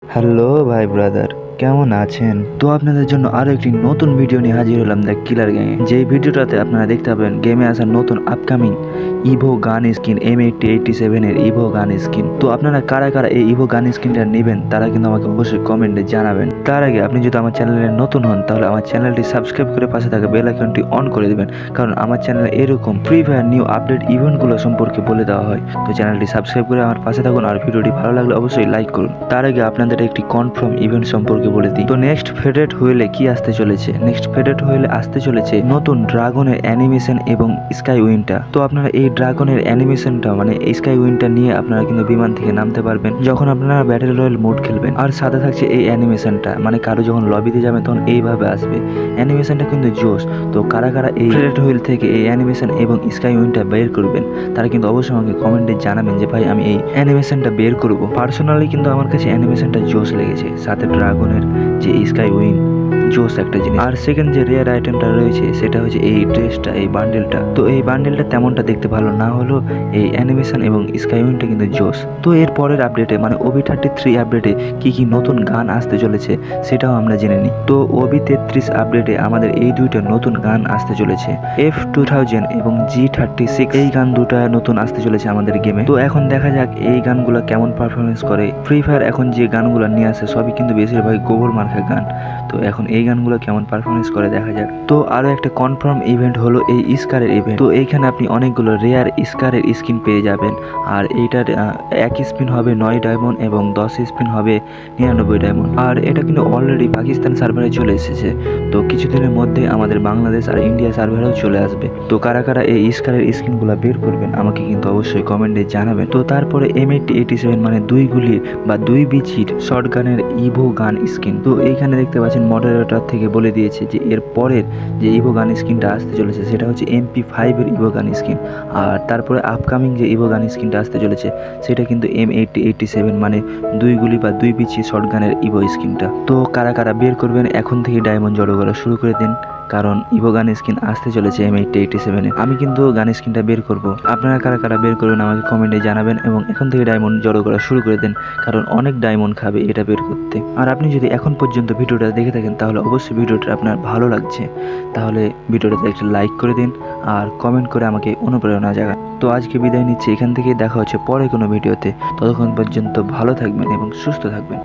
Hello ভাই brother, কেমন আছেন? তো আপনাদের জন্য আরো একটি নতুন ভিডিও নিয়ে হাজির হলাম দ্য কিলার গ্যাংয়ে। যে ভিডিওটাতে আপনারা দেখতে পাবেন গেমে আসা নতুন আপকামিং ইভো গান স্কিন M8087 এর ইভো গান স্কিন। তো আপনারা কারা কারা এই ইভো গান স্কিনটা নেবেন তারা কিন্তু আমাকে অবশ্যই কমেন্টে জানাবেন। তার আগে আপনি যদি আমার চ্যানেলে নতুন হন তাহলে আমার চ্যানেলটি সাবস্ক্রাইব করে পাশে থাকা বেল আইকনটি অন করে দিবেন, কারণ আমার চ্যানেলে এরকম ফ্রি ফায়ার নিউ আপডেট ইভেন্টগুলো সম্পর্কে বলে দেওয়া হয়। তো চ্যানেলটি সাবস্ক্রাইব করে আমার পাশে থাকুন, আর ভিডিওটি ভালো লাগলে অবশ্যই লাইক করুন। তার আগে আপনাদের একটি কনফার্ম ইভেন্ট সম্পর্কে বলে দিই। তো নেক্সট ফেডারেট হুইলে কি আসতে চলেছে? নেক্সট ফেডারেট হুইলে আসতে চলেছে নতুন ড্রাগনের অ্যানিমেশন এবং স্কাই উইনটা। তো আপনারা এই ড্রাগনের অ্যানিমেশনটা মানে স্কাই উইনটা নিয়ে আপনারা কিন্তু বিমান থেকে নামতে পারবেন যখন আপনারা ব্যাটেল রয়্যাল মোড খেলবেন। আর সাথে থাকছে এই অ্যানিমেশনটা, মানে কারো যখন লবিতে যাবে তখন এইভাবে আসবে অ্যানিমেশনটা, কিন্তু জোস। তো কারা কারা এই ফেডারেট হুইল থেকে এই অ্যানিমেশন এবং স্কাই উইনটা বের করবেন তারা কিন্তু অবশ্যই আমাকে কমেন্টে জানাবেন যে ভাই আমি এই অ্যানিমেশনটা বের করব। পার্সোনালি কিন্তু আমার কাছে অ্যানিমেশনটা জোস লেগেছে, সাথে ড্রাগনের যে স্কাই উইন জোস একটা জিনিস। আর সেকেন্ড যে রেয়ার আইটেমটা রয়েছে সেটা হচ্ছে এই ড্রেসটা, এই বান্ডেলটা। তো এই বান্ডেলটা তেমনটা দেখতে ভালো না হলো এই অ্যানিমেশন এবং স্কাই উইনটা কিন্তু জোস। তো এর পরের আপডেটে মানে OB33 আপডেটে কি কি নতুন গান আসতে চলেছে সেটাও আমরা জেনে নিই। তো OB33 আপডেটে আমাদের এই দুইটা নতুন গান আসতে চলেছে, F2000 এবং G36। এই গান দুটা নতুন আসতে চলেছে আমাদের গেমে। তো এখন দেখা যাক এই গানগুলো কেমন পারফরমেন্স করে। ফ্রি ফায়ার এখন যে গানগুলো নিয়ে আসে সবই কিন্তু বেশিরভাগ গোবর মার্কা গান। তো এখন এই গানগুলো কেমন পারফরমেন্স করে দেখা যাক। তো আরো একটা কনফার্ম ইভেন্ট হলো এই স্কারের ইভেন্ট। তো এইখানে আপনি অনেকগুলো রেয়ার স্কারের স্কিন পেয়ে যাবেন। আর এইটার এক স্পিন হবে 9 ডায়মন্ড এবং 10 স্পিন হবে 99 ডায়মন্ড। আর এটা কিন্তু অলরেডি পাকিস্তান সার্ভারে চলে এসেছে। তো কিছুদিনের মধ্যে আমাদের বাংলাদেশ আর ইন্ডিয়া সার্ভারেও চলে আসবে। তো কারা কারা এই স্কারের স্কিনগুলো বের করবেন আমাকে কিন্তু অবশ্যই কমেন্টে জানাবেন। তো তারপরে M8087 মানে 2 গুলির বা 2 বিচির শটগানের ইভো গান স্কিন। তো এইখানে দেখতে পাচ্ছেন মডারেটর থেকে বলে দিয়েছে যে এর পরের যে ইভো গান স্কিনটা আসতে চলেছে সেটা হচ্ছে MP5 এর ইভো গান স্কিন। আর তারপরে আপকামিং যে ইভো গান স্কিনটা আসতে চলেছে সেটা কিন্তু M8087 মানে 2 গুলি বা 2 বিচি শটগানের ইভো স্কিনটা। তো কারা কারা বের করবেন এখন থেকে ডায়মন্ড জড়ো করা শুরু করে দিন, কারণ ইভো গান স্কিন আসতে চলেছে M8087 এ। আমি কিন্তু গান স্কিনটা বের করব, আপনারা কারা কারা বের করবেন আমাকে কমেন্টে জানাবেন এবং এখন থেকে ডায়মন্ড জড়ো করা শুরু করে দেন, কারণ অনেক ডায়মন্ড খাবে এটা বের করতে। আর আপনি যদি এখন পর্যন্ত ভিডিওটা দেখে থাকেন তাহলে অবশ্যই ভিডিওটা আপনার ভালো লাগছে, তাহলে ভিডিওটাতে একটা লাইক করে দিন আর কমেন্ট করে আমাকে অনুপ্রেরণা জাগান। তো আজকে বিদায় নিচ্ছি এখান থেকে, দেখা হচ্ছে পরে কোনো ভিডিওতে। ততক্ষণ পর্যন্ত ভালো থাকবেন এবং সুস্থ থাকবেন।